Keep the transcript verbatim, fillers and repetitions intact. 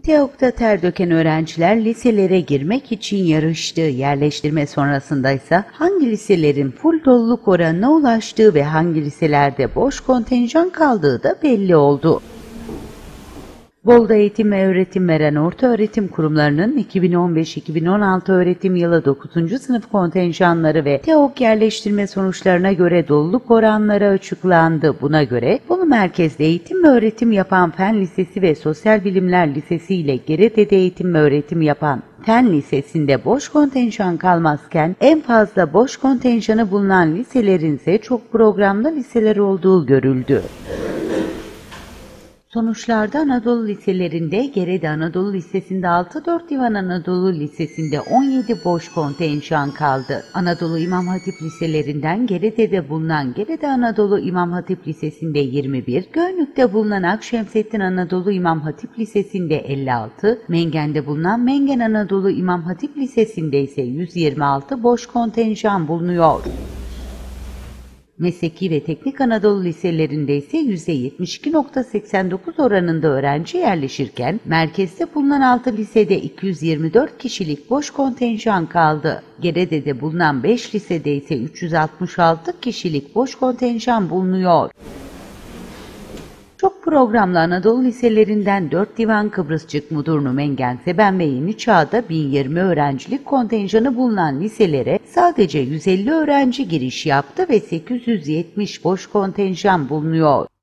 TEOG'da ter döken öğrenciler liselere girmek için yarıştı. Yerleştirme sonrasında ise hangi liselerin full doluluk oranına ulaştığı ve hangi liselerde boş kontenjan kaldığı da belli oldu. Bolu'da eğitim ve öğretim veren ortaöğretim kurumlarının iki bin on beş iki bin on altı öğretim yılı dokuzuncu sınıf kontenjanları ve TEOG yerleştirme sonuçlarına göre doluluk oranları açıklandı. Buna göre Bolu merkezde eğitim ve öğretim yapan Fen Lisesi ve Sosyal Bilimler Lisesi ile Gerede'de eğitim ve öğretim yapan Fen Lisesi'nde boş kontenjan kalmazken en fazla boş kontenjanı bulunan liselerin ise çok programlı liseler olduğu görüldü. Sonuçlarda Anadolu liselerinde Gerede Anadolu Lisesi'nde altı, Dört Divan Anadolu Lisesi'nde on yedi boş kontenjan kaldı. Anadolu İmam Hatip liselerinden Gerede'de bulunan Gerede Anadolu İmam Hatip Lisesi'nde yirmi bir, Gönlük'te bulunan Akşemsettin Anadolu İmam Hatip Lisesi'nde elli altı, Mengen'de bulunan Mengen Anadolu İmam Hatip Lisesi'nde ise yüz yirmi altı boş kontenjan bulunuyor. Mesleki ve Teknik Anadolu liselerinde ise yüzde yetmiş iki virgül seksen dokuz oranında öğrenci yerleşirken, merkezde bulunan altı lisede iki yüz yirmi dört kişilik boş kontenjan kaldı. Gerede'de bulunan beş lisede ise üç yüz altmış altı kişilik boş kontenjan bulunuyor. Çok programlı Anadolu liselerinden Dört Divan, Kıbrısçık, Mudurnu, Mengen, Seben ve Yeni Çağ'da bin yirmi öğrencilik kontenjanı bulunan liselere sadece yüz elli öğrenci giriş yaptı ve sekiz yüz yetmiş boş kontenjan bulunuyor.